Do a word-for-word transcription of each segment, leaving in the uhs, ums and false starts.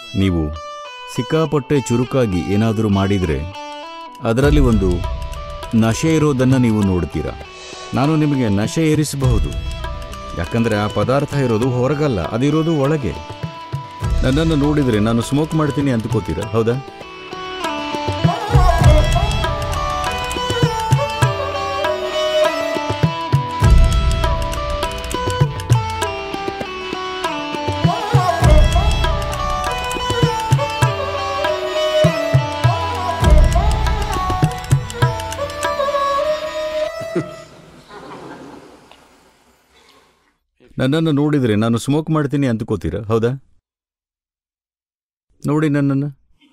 ನೀವು ಸಿಕ್ಕಾಪಟ್ಟೆ ಚುರುಕಾಗಿ ಏನಾದರೂ ಮಾಡಿದರೆ ಅದರಲ್ಲಿ ಒಂದು ನಶೆ ಇರೋದನ್ನು ನೀವು ನೋಡ್ತೀರಾ. ನಾನು ನಿಮಗೆ ನಶೆ ಏರಿಸಬಹುದು, ಯಾಕಂದರೆ ಆ ಪದಾರ್ಥ ಇರೋದು ಹೊರಗಲ್ಲ, ಅದಿರೋದು ಒಳಗೆ. ನನ್ನನ್ನು ನೋಡಿದರೆ ನಾನು ಸ್ಮೋಕ್ ಮಾಡ್ತೀನಿ ಅಂದ್ಕೋತೀರಾ, ಹೌದಾ? ನನ್ನನ್ನು ನೋಡಿದರೆ ನಾನು ಸ್ಮೋಕ್ ಮಾಡ್ತೀನಿ ಅಂದ್ಕೋತೀರಾ, ಹೌದಾ? ನೋಡಿ ನನ್ನನ್ನು.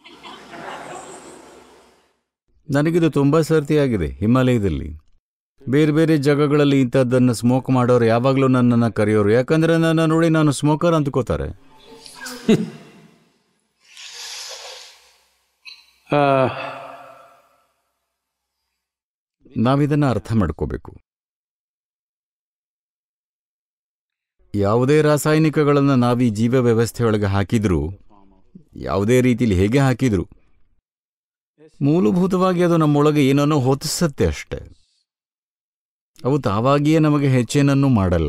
ನನಗಿದು ತುಂಬ ಸರ್ತಿ ಆಗಿದೆ ಹಿಮಾಲಯದಲ್ಲಿ. ಬೇರೆ ಬೇರೆ ಜಾಗಗಳಲ್ಲಿ ಇಂಥದ್ದನ್ನು ಸ್ಮೋಕ್ ಮಾಡೋರು ಯಾವಾಗಲೂ ನನ್ನನ್ನು ಕರೆಯೋರು, ಯಾಕಂದರೆ ನನ್ನ ನೋಡಿ ನಾನು ಸ್ಮೋಕರ್ ಅಂದ್ಕೋತಾರೆ. ನಾವಿದನ್ನು ಅರ್ಥ ಮಾಡ್ಕೋಬೇಕು. ಯಾವುದೇ ರಾಸಾಯನಿಕಗಳನ್ನು ನಾವೀ ಜೀವ ವ್ಯವಸ್ಥೆಯೊಳಗೆ ಹಾಕಿದರೂ, ಯಾವುದೇ ರೀತಿಯಲ್ಲಿ ಹೇಗೆ ಹಾಕಿದ್ರು, ಮೂಲಭೂತವಾಗಿ ಅದು ನಮ್ಮೊಳಗೆ ಏನನ್ನೋ ಹೊತ್ತಿಸುತ್ತೆ ಅಷ್ಟೆ. ಅವು ತಾವಾಗಿಯೇ ನಮಗೆ ಹೆಚ್ಚೇನನ್ನೂ ಮಾಡಲ್ಲ.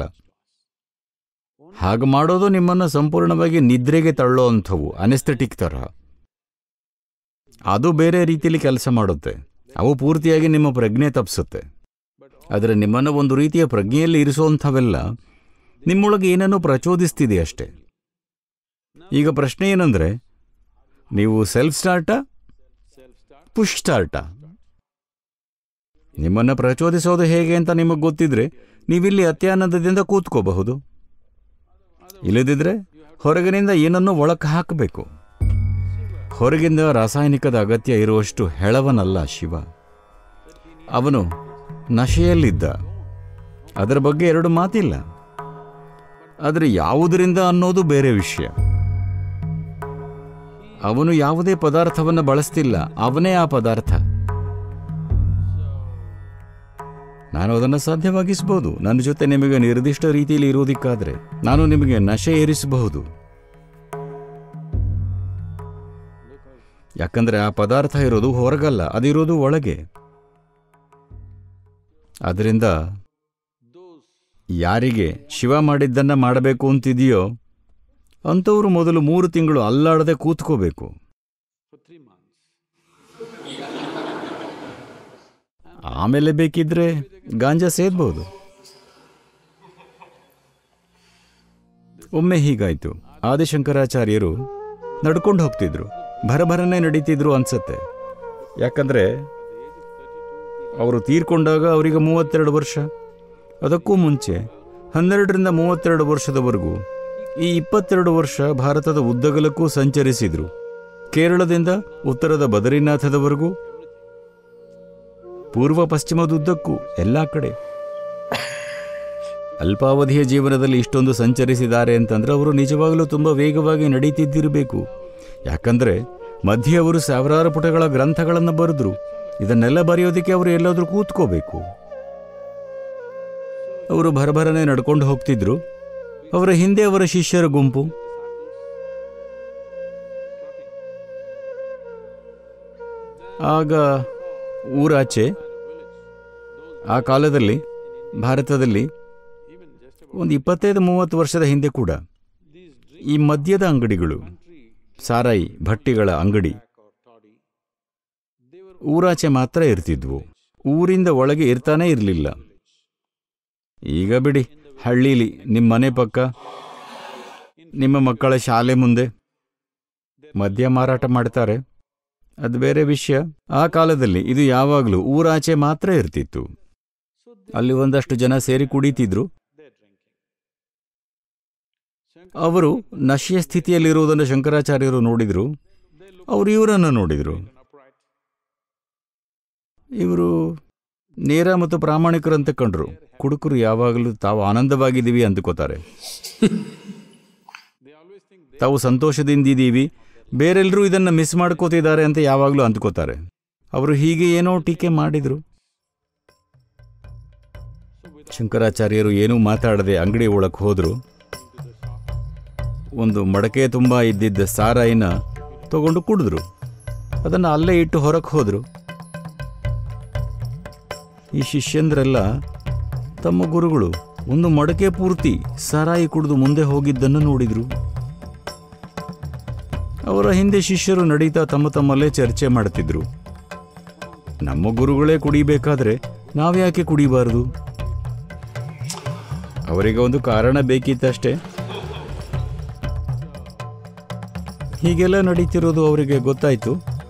ಹಾಗೆ ಮಾಡೋದು ನಿಮ್ಮನ್ನು ಸಂಪೂರ್ಣವಾಗಿ ನಿದ್ರೆಗೆ ತಳ್ಳೋ ಅಂಥವು, ಅನೆಸ್ಥೆಟಿಕ್ ತರಹ. ಅದು ಬೇರೆ ರೀತಿಯಲ್ಲಿ ಕೆಲಸ ಮಾಡುತ್ತೆ. ಅವು ಪೂರ್ತಿಯಾಗಿ ನಿಮ್ಮ ಪ್ರಜ್ಞೆ ತಪ್ಪಿಸುತ್ತೆ. ಆದರೆ ನಿಮ್ಮನ್ನು ಒಂದು ರೀತಿಯ ಪ್ರಜ್ಞೆಯಲ್ಲಿ ಇರಿಸುವಂಥವೆಲ್ಲ ನಿಮ್ಮೊಳಗೆ ಏನನ್ನೂ ಪ್ರಚೋದಿಸ್ತಿದೆ ಅಷ್ಟೆ. ಈಗ ಪ್ರಶ್ನೆ ಏನಂದರೆ, ನೀವು ಸೆಲ್ಫ್ ಸ್ಟಾರ್ಟಾ ಪುಷ್ ಸ್ಟಾರ್ಟಾ? ನಿಮ್ಮನ್ನು ಪ್ರಚೋದಿಸೋದು ಹೇಗೆ ಅಂತ ನಿಮಗೆ ಗೊತ್ತಿದ್ರೆ ನೀವಿಲ್ಲಿ ಅತ್ಯಾನಂದದಿಂದ ಕೂತ್ಕೋಬಹುದು. ಇಲ್ಲದಿದ್ದರೆ ಹೊರಗಿನಿಂದ ಏನನ್ನೂ ಒಳಕ್ಕೆ ಹಾಕಬೇಕು. ಹೊರಗಿಂದ ರಾಸಾಯನಿಕದ ಅಗತ್ಯ ಇರುವಷ್ಟು ಹೆಳವನಲ್ಲ ಶಿವ. ಅವನು ನಶೆಯಲ್ಲಿದ್ದ, ಅದರ ಬಗ್ಗೆ ಎರಡು ಮಾತಿಲ್ಲ. ಆದರೆ ಯಾವುದರಿಂದ ಅನ್ನೋದು ಬೇರೆ ವಿಷಯ. ಅವನು ಯಾವುದೇ ಪದಾರ್ಥವನ್ನು ಬಳಸ್ತಿಲ್ಲ, ಅವನೇ ಆ ಪದಾರ್ಥ. ನಾನು ಅದನ್ನು ಸಾಧ್ಯವಾಗಿಸಬಹುದು. ನನ್ನ ಜೊತೆ ನಿಮಗೆ ನಿರ್ದಿಷ್ಟ ರೀತಿಯಲ್ಲಿ ಇರೋದಕ್ಕಾದರೆ ನಾನು ನಿಮಗೆ ನಶೆ ಏರಿಸಬಹುದು. ಯಾಕಂದರೆ ಆ ಪದಾರ್ಥ ಇರೋದು ಹೊರಗಲ್ಲ, ಅದಿರೋದು ಒಳಗೆ. ಅದರಿಂದ ಯಾರಿಗೆ ಶಿವ ಮಾಡಿದ್ದನ್ನು ಮಾಡಬೇಕು ಅಂತಿದೆಯೋ ಅಂಥವರು ಮೊದಲು ಮೂರು ತಿಂಗಳು ಅಲ್ಲಾಡದೆ ಕೂತ್ಕೋಬೇಕು. ಆಮೇಲೆ ಬೇಕಿದ್ರೆ ಗಾಂಜಾ ಸೇದಬಹುದು. ಒಮ್ಮೆ ಹೀಗಾಯ್ತು. ಆದಿಶಂಕರಾಚಾರ್ಯರು ನಡ್ಕೊಂಡು ಹೋಗ್ತಿದ್ರು, ಭರಭರನೆ ನಡೀತಿದ್ರು ಅನ್ಸತ್ತೆ. ಯಾಕಂದರೆ ಅವರು ತೀರ್ಕೊಂಡಾಗ ಅವರಿಗೆ ಮೂವತ್ತೆರಡು ವರ್ಷ. ಅದಕ್ಕೂ ಮುಂಚೆ ಹನ್ನೆರಡರಿಂದ ಮೂವತ್ತೆರಡು ವರ್ಷದವರೆಗೂ ಈ ಇಪ್ಪತ್ತೆರಡು ವರ್ಷ ಭಾರತದ ಉದ್ದಗಲಕ್ಕೂ ಸಂಚರಿಸಿದ್ರು. ಕೇರಳದಿಂದ ಉತ್ತರದ ಬದರಿನಾಥದವರೆಗೂ, ಪೂರ್ವ ಪಶ್ಚಿಮದುದ್ದಕ್ಕೂ, ಎಲ್ಲ ಕಡೆ. ಅಲ್ಪಾವಧಿಯ ಜೀವನದಲ್ಲಿ ಇಷ್ಟೊಂದು ಸಂಚರಿಸಿದ್ದಾರೆ ಅಂತಂದ್ರೆ ಅವರು ನಿಜವಾಗಲೂ ತುಂಬ ವೇಗವಾಗಿ ನಡೀತಿದ್ದಿರಬೇಕು. ಯಾಕಂದರೆ ಮಧ್ಯೆ ಅವರು ಸಾವಿರಾರು ಪುಟಗಳ ಗ್ರಂಥಗಳನ್ನು ಬರೆದ್ರು. ಇದನ್ನೆಲ್ಲ ಬರೆಯೋದಕ್ಕೆ ಅವರು ಎಲ್ಲಾದರೂ ಕೂತ್ಕೋಬೇಕು. ಅವರು ಭರಭರನೆ ನಡ್ಕೊಂಡು ಹೋಗ್ತಿದ್ರು. ಅವರ ಹಿಂದೆ ಅವರ ಶಿಷ್ಯರ ಗುಂಪು. ಆಗ ಊರಾಚೆ, ಆ ಕಾಲದಲ್ಲಿ ಭಾರತದಲ್ಲಿ ಒಂದು ಇಪ್ಪತ್ತೈದು ಮೂವತ್ತು ವರ್ಷದ ಹಿಂದೆ ಕೂಡ ಈ ಮದ್ಯದ ಅಂಗಡಿಗಳು, ಸಾರಾಯಿ ಭಟ್ಟಿಗಳ ಅಂಗಡಿ ಊರಾಚೆ ಮಾತ್ರ ಇರ್ತಿದ್ವು. ಊರಿಂದ ಒಳಗೆ ಇರ್ತಾನೆ ಇರಲಿಲ್ಲ. ಈಗ ಬಿಡಿ, ಹಳ್ಳೀಲಿ ನಿಮ್ಮ ಮನೆ ಪಕ್ಕ, ನಿಮ್ಮ ಮಕ್ಕಳ ಶಾಲೆ ಮುಂದೆ ಮದ್ಯ ಮಾರಾಟ ಮಾಡ್ತಾರೆ, ಅದು ಬೇರೆ ವಿಷಯ. ಆ ಕಾಲದಲ್ಲಿ ಇದು ಯಾವಾಗಲೂ ಊರಾಚೆ ಮಾತ್ರ ಇರ್ತಿತ್ತು. ಅಲ್ಲಿ ಒಂದಷ್ಟು ಜನ ಸೇರಿ ಕುಡಿತಿದ್ರು. ಅವರು ನಶೆಯ ಸ್ಥಿತಿಯಲ್ಲಿರುವುದನ್ನು ಶಂಕರಾಚಾರ್ಯರು ನೋಡಿದ್ರು. ಅವರು ಇವರನ್ನು ನೋಡಿದರು. ಇವರು ನೇರ ಮತ್ತು ಪ್ರಾಮಾಣಿಕರಂತ ಕಂಡ್ರು. ಕುಡುಕರು ಯಾವಾಗಲೂ ತಾವು ಆನಂದವಾಗಿದ್ದೀವಿ ಅಂದುಕೋತಾರೆ, ತಾವು ಸಂತೋಷದಿಂದಿದ್ದೀವಿ, ಬೇರೆಲ್ಲರೂ ಇದನ್ನು ಮಿಸ್ ಮಾಡ್ಕೋತಿದ್ದಾರೆ ಅಂತ ಯಾವಾಗಲೂ ಅಂದ್ಕೋತಾರೆ. ಅವರು ಹೀಗೆ ಏನೋ ಟೀಕೆ ಮಾಡಿದರು. ಶಂಕರಾಚಾರ್ಯರು ಏನೂ ಮಾತಾಡದೆ ಅಂಗಡಿ ಒಳಗೆ ಹೋದರು. ಒಂದು ಮಡಕೆ ತುಂಬ ಇದ್ದಿದ್ದ ಸಾರಾಯಿನ ತಗೊಂಡು ಕುಡಿದ್ರು. ಅದನ್ನು ಅಲ್ಲೇ ಇಟ್ಟು ಹೊರಕ್ಕೆ ಹೋದರು. ಈ ಶಿಷ್ಯಂದ್ರೆಲ್ಲ ತಮ್ಮ ಗುರುಗಳು ಒಂದು ಮಡಕೆ ಪೂರ್ತಿ ಸಾರಾಯಿ ಕುಡಿದು ಮುಂದೆ ಹೋಗಿದ್ದನ್ನು ನೋಡಿದರು. ಅವರ ಹಿಂದೆ ಶಿಷ್ಯರು ನಡೀತಾ ತಮ್ಮ ತಮ್ಮಲ್ಲೇ ಚರ್ಚೆ ಮಾಡ್ತಿದ್ರು. ನಮ್ಮ ಗುರುಗಳೇ ಕುಡಿಬೇಕಾದ್ರೆ ನಾವ್ಯಾಕೆ ಕುಡಿಬಾರದು? ಅವರಿಗೆ ಒಂದು ಕಾರಣ ಬೇಕಿತ್ತಷ್ಟೇ. ಹೀಗೆಲ್ಲ ನಡೀತಿರೋದು ಅವರಿಗೆ ಗೊತ್ತಾಯಿತು.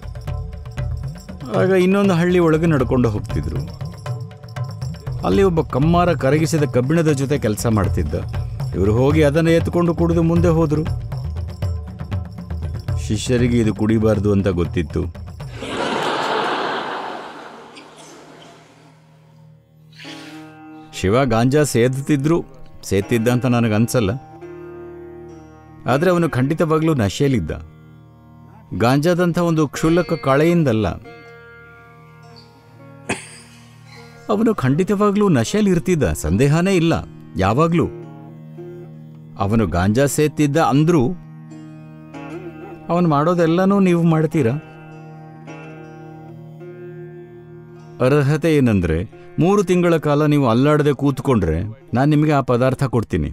ಆಗ ಇನ್ನೊಂದು ಹಳ್ಳಿ ಒಳಗೆ ನಡ್ಕೊಂಡು ಹೋಗ್ತಿದ್ರು. ಅಲ್ಲಿ ಒಬ್ಬ ಕಮ್ಮಾರ ಕರಗಿಸಿದ ಕಬ್ಬಿಣದ ಜೊತೆ ಕೆಲಸ ಮಾಡ್ತಿದ್ದ. ಇವರು ಹೋಗಿ ಅದನ್ನು ಎತ್ಕೊಂಡು ಕುಡಿದು ಮುಂದೆ ಹೋದರು. ಶಿಷ್ಯರಿಗೆ ಇದು ಕುಡಿಬಾರ್ದು ಅಂತ ಗೊತ್ತಿತ್ತು. ಶಿವ ಗಾಂಜಾ ಸೇದುತ್ತಿದ್ರು, ಸೇತಿದ್ದ ಅಂತ ನನಗನ್ಸಲ್ಲ. ಆದರೆ ಅವನು ಖಂಡಿತವಾಗ್ಲೂ ನಶೆಯಲ್ಲಿದ್ದ. ಗಾಂಜಾದಂಥ ಒಂದು ಕ್ಷುಲ್ಲಕ ಕಳೆಯಿಂದಲ್ಲ, ಅವನು ಖಂಡಿತವಾಗ್ಲೂ ನಶೆಯಲ್ಲಿ ಇರ್ತಿದ್ದ, ಸಂದೇಹನೇ ಇಲ್ಲ. ಯಾವಾಗ್ಲೂ ಅವನು ಗಾಂಜಾ ಸೇತಿದ್ದ ಅಂದ್ರೂ ಅವನು ಮಾಡೋದೆಲ್ಲನೂ ನೀವು ಮಾಡ್ತೀರಾ? ಅರ್ಹತೆ ಏನಂದ್ರೆ, ಮೂರು ತಿಂಗಳ ಕಾಲ ನೀವು ಅಲ್ಲಾಡದೆ ಕೂತ್ಕೊಂಡ್ರೆ ನಾನು ನಿಮಗೆ ಆ ಪದಾರ್ಥ ಕೊಡ್ತೀನಿ.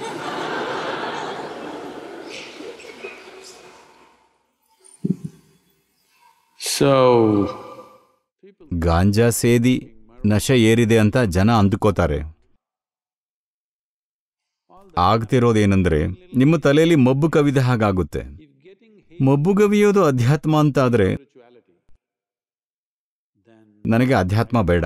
ಸೊ ಗಾಂಜಾ ಸೇದಿ ನಶೆ ಏರಿದೆ ಅಂತ ಜನ ಅಂದುಕೋತಾರೆ. ಆಗ್ತಿರೋದೇನೆಂದ್ರೆ, ನಿಮ್ಮ ತಲೆಯಲ್ಲಿ ಮಬ್ಬು ಕವಿದ ಹಾಗಾಗುತ್ತೆ. ಮಬ್ಬು ಕವಿಯೋದು ಅಧ್ಯಾತ್ಮ ಅಂತಾದ್ರೆ ನನಗೆ ಅಧ್ಯಾತ್ಮ ಬೇಡ.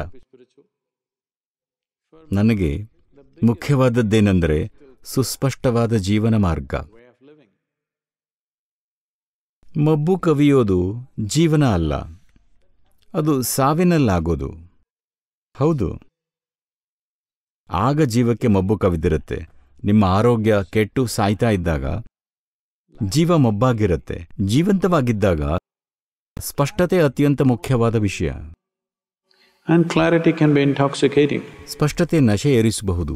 ನನಗೆ ಮುಖ್ಯವಾದದ್ದೇನೆಂದರೆ ಸುಸ್ಪಷ್ಟವಾದ ಜೀವನ ಮಾರ್ಗ. ಮಬ್ಬು ಕವಿಯೋದು ಜೀವನ ಅಲ್ಲ, ಅದು ಸಾವಿನಲ್ಲಾಗೋದು. ಹೌದು, ಆಗ ಜೀವಕ್ಕೆ ಮಬ್ಬು ಕವಿದಿರುತ್ತೆ. ನಿಮ್ಮ ಆರೋಗ್ಯ ಕೆಟ್ಟು ಸಾಯ್ತಾ ಇದ್ದಾಗ ಜೀವ ಮಬ್ಬಾಗಿರುತ್ತೆ. ಜೀವಂತವಾಗಿದ್ದಾಗ ಸ್ಪಷ್ಟತೆ ಅತ್ಯಂತ ಮುಖ್ಯವಾದ ವಿಷಯ. And clarity can be intoxicating. ಸ್ಪಷ್ಟತೆ ನಶೆ ಏರಿಸಬಹುದು.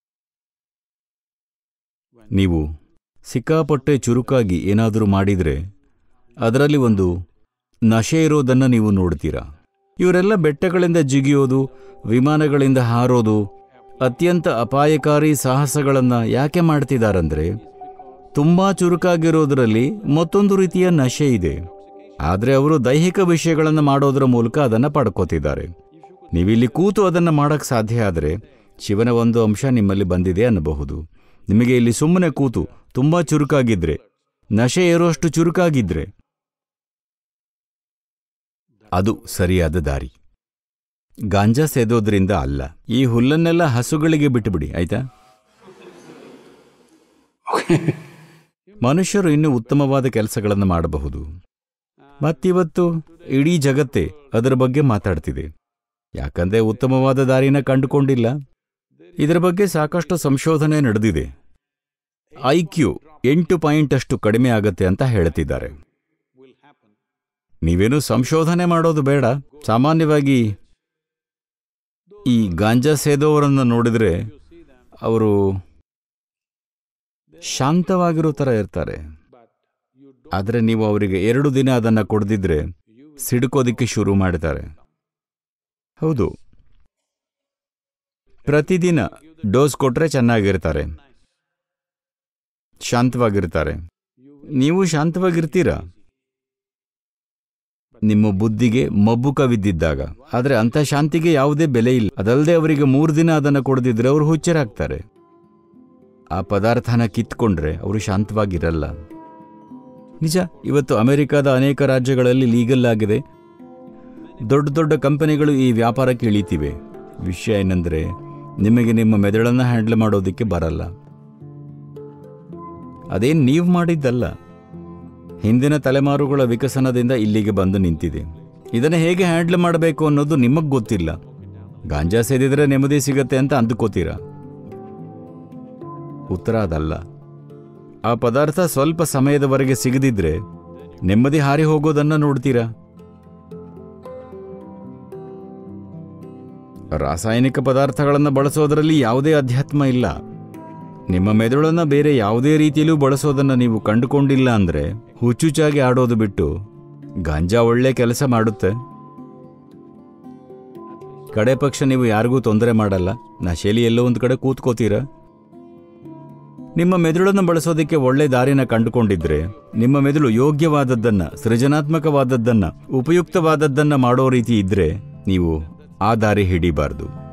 ನೀವು ಸಿಕ್ಕಾಪಟ್ಟೆ ಚುರುಕಾಗಿ ಏನಾದರೂ ಮಾಡಿದರೆ ಅದರಲ್ಲಿ ಒಂದು ನಶೆ ಇರೋದನ್ನು ನೀವು ನೋಡ್ತೀರಾ. ಇವರೆಲ್ಲ ಬೆಟ್ಟಗಳಿಂದ ಜಿಗಿಯೋದು, ವಿಮಾನಗಳಿಂದ ಹಾರೋದು, ಅತ್ಯಂತ ಅಪಾಯಕಾರಿ ಸಾಹಸಗಳನ್ನು ಯಾಕೆ ಮಾಡ್ತಿದ್ದಾರಂದ್ರೆ ತುಂಬ ಚುರುಕಾಗಿರೋದರಲ್ಲಿ ಮತ್ತೊಂದು ರೀತಿಯ ನಶೆ ಇದೆ. ಆದರೆ ಅವರು ದೈಹಿಕ ವಿಷಯಗಳನ್ನು ಮಾಡೋದರ ಮೂಲಕ ಅದನ್ನು ಪಡ್ಕೋತಿದ್ದಾರೆ. ನೀವಿಲ್ಲಿ ಕೂತು ಅದನ್ನು ಮಾಡೋಕ್ಕೆ ಸಾಧ್ಯ ಆದರೆ ಶಿವನ ಒಂದು ಅಂಶ ನಿಮ್ಮಲ್ಲಿ ಬಂದಿದೆ ಅನ್ನಬಹುದು. ನಿಮಗೆ ಇಲ್ಲಿ ಸುಮ್ಮನೆ ಕೂತು ತುಂಬ ಚುರುಕಾಗಿದ್ರೆ, ನಶೆ ಏರುವಷ್ಟು ಚುರುಕಾಗಿದ್ರೆ ಅದು ಸರಿಯಾದ ದಾರಿ. ಗಾಂಜಾ ಸೇದೋದ್ರಿಂದ ಅಲ್ಲ. ಈ ಹುಲ್ಲನ್ನೆಲ್ಲ ಹಸುಗಳಿಗೆ ಬಿಟ್ಟುಬಿಡಿ, ಆಯ್ತಾ? ಮನುಷ್ಯರು ಇನ್ನೂ ಉತ್ತಮವಾದ ಕೆಲಸಗಳನ್ನು ಮಾಡಬಹುದು. ಮತ್ತಿವತ್ತು ಇಡೀ ಜಗತ್ತೇ ಅದರ ಬಗ್ಗೆ ಮಾತಾಡ್ತಿದೆ. ಯಾಕಂದ್ರೆ ಉತ್ತಮವಾದ ದಾರಿನ ಕಂಡುಕೊಂಡಿಲ್ಲ. ಇದರ ಬಗ್ಗೆ ಸಾಕಷ್ಟು ಸಂಶೋಧನೆ ನಡೆದಿದೆ. ಐ ಕ್ಯೂ ಎಂಟು ಪಾಯಿಂಟ್ ಅಷ್ಟು ಕಡಿಮೆ ಆಗತ್ತೆ ಅಂತ ಹೇಳ್ತಿದ್ದಾರೆ. ನೀವೇನು ಸಂಶೋಧನೆ ಮಾಡೋದು ಬೇಡ. ಸಾಮಾನ್ಯವಾಗಿ ಈ ಗಾಂಜಾ ಸೇದೋವರನ್ನು ನೋಡಿದ್ರೆ ಅವರು ಶಾಂತವಾಗಿರೋ ಥರ ಇರ್ತಾರೆ. ಆದರೆ ನೀವು ಅವರಿಗೆ ಎರಡು ದಿನ ಅದನ್ನು ಕೊಡದಿದ್ರೆ ಸಿಡುಕೋದಿಕ್ಕೆ ಶುರು ಮಾಡ್ತಾರೆ. ಹೌದು, ಪ್ರತಿದಿನ ಡೋಸ್ ಕೊಟ್ರೆ ಚೆನ್ನಾಗಿರ್ತಾರೆ, ಶಾಂತವಾಗಿರ್ತಾರೆ. ನೀವು ಶಾಂತವಾಗಿರ್ತೀರಾ ನಿಮ್ಮ ಬುದ್ಧಿಗೆ ಮಬ್ಬು ಕವಿದ್ದಿದ್ದಾಗ. ಆದರೆ ಅಂಥ ಶಾಂತಿಗೆ ಯಾವುದೇ ಬೆಲೆ ಇಲ್ಲ. ಅದಲ್ಲದೆ ಅವರಿಗೆ ಮೂರು ದಿನ ಅದನ್ನು ಕೊಡದಿದ್ರೆ ಅವರು ಹುಚ್ಚರಾಗ್ತಾರೆ. ಆ ಪದಾರ್ಥನ ಕಿತ್ಕೊಂಡ್ರೆ ಅವರು ಶಾಂತವಾಗಿರಲ್ಲ. ನಿಜ, ಇವತ್ತು ಅಮೆರಿಕದ ಅನೇಕ ರಾಜ್ಯಗಳಲ್ಲಿ ಲೀಗಲ್ ಆಗಿದೆ. ದೊಡ್ಡ ದೊಡ್ಡ ಕಂಪನಿಗಳು ಈ ವ್ಯಾಪಾರಕ್ಕೆ ಇಳಿತಿವೆ. ವಿಷಯ ಏನಂದರೆ, ನಿಮಗೆ ನಿಮ್ಮ ಮೆದುಳನ್ನು ಹ್ಯಾಂಡಲ್ ಮಾಡೋದಕ್ಕೆ ಬರಲ್ಲ. ಅದೇನು ನೀವು ಮಾಡಿದ್ದಲ್ಲ, ಹಿಂದಿನ ತಲೆಮಾರುಗಳ ವಿಕಸನದಿಂದ ಇಲ್ಲಿಗೆ ಬಂದು ನಿಂತಿದೆ. ಇದನ್ನು ಹೇಗೆ ಹ್ಯಾಂಡಲ್ ಮಾಡಬೇಕು ಅನ್ನೋದು ನಿಮಗೆ ಗೊತ್ತಿಲ್ಲ. ಗಾಂಜಾ ಸೇದಿದ್ರೆ ನೆಮ್ಮದಿ ಸಿಗತ್ತೆ ಅಂತ ಅಂದುಕೋತೀರಾ? ಉತ್ತರ ಅದಲ್ಲ. ಆ ಪದಾರ್ಥ ಸ್ವಲ್ಪ ಸಮಯದವರೆಗೆ ಸಿಗದಿದ್ರೆ ನೆಮ್ಮದಿ ಹಾರಿ ಹೋಗೋದನ್ನು ನೋಡ್ತೀರಾ? ರಾಸಾಯನಿಕ ಪದಾರ್ಥಗಳನ್ನು ಬಳಸೋದರಲ್ಲಿ ಯಾವುದೇ ಅಧ್ಯಾತ್ಮ ಇಲ್ಲ. ನಿಮ್ಮ ಮೆದುಳನ್ನು ಬೇರೆ ಯಾವುದೇ ರೀತಿಯಲ್ಲೂ ಬಳಸೋದನ್ನು ನೀವು ಕಂಡುಕೊಂಡಿಲ್ಲ ಅಂದರೆ ಹುಚ್ಚುಚ್ಚಾಗಿ ಆಡೋದು ಬಿಟ್ಟು ಗಾಂಜಾ ಒಳ್ಳೆ ಕೆಲಸ ಮಾಡುತ್ತೆ. ಕಡೆ ಪಕ್ಷ ನೀವು ಯಾರಿಗೂ ತೊಂದರೆ ಮಾಡಲ್ಲ, ನಶೆಲಿ ಎಲ್ಲೋ ಒಂದು ಕಡೆ ಕೂತ್ಕೋತೀರ. ನಿಮ್ಮ ಮೆದುಳನ್ನು ಬಳಸೋದಕ್ಕೆ ಒಳ್ಳೆ ದಾರಿನ ಕಂಡುಕೊಂಡಿದ್ರೆ, ನಿಮ್ಮ ಮೆದುಳು ಯೋಗ್ಯವಾದದ್ದನ್ನ, ಸೃಜನಾತ್ಮಕವಾದದ್ದನ್ನ, ಉಪಯುಕ್ತವಾದದ್ದನ್ನ ಮಾಡೋ ರೀತಿ ಇದ್ರೆ ನೀವು ಆ ದಾರಿ ಹಿಡಿಬಾರ್ದು.